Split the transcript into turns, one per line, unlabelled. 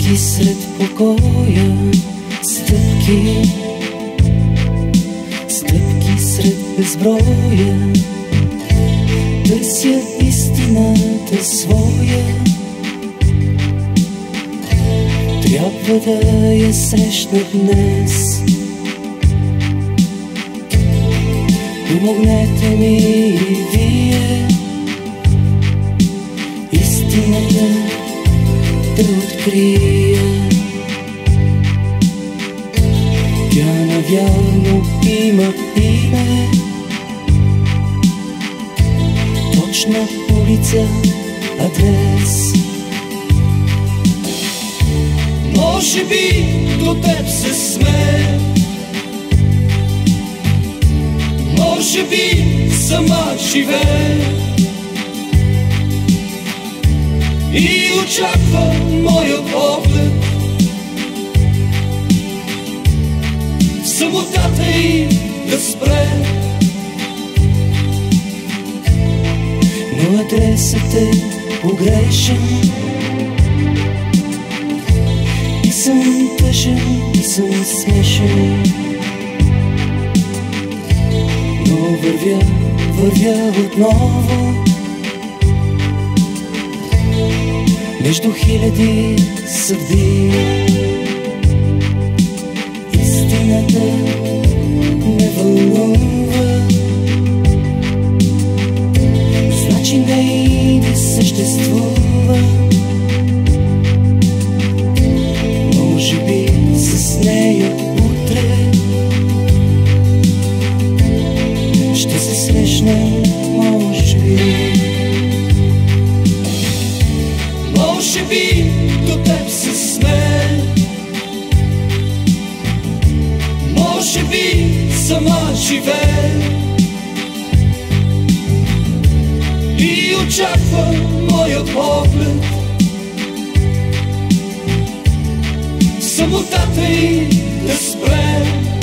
Стъпки сред покоя, стъпки, стъпки сред безброя. Търся истината своя, трябва да я срещна днес. Помогнете ми и вие истината да открия. Тя навярно има име, точна улица, адрес. Може би до теб се смее, може би сама живее и очаква моя поглед в самотата й да спре. Но адресът е погрешен и съм тъжен, и съм смешен. Но вървя отново между хиляди съдби. Истината ме вълнува, значи не съществува. Може би с нея утре ще се срещнем, може би. Може би до теб се смее, може би сама живее и очаква моя поглед в самотата й да спре.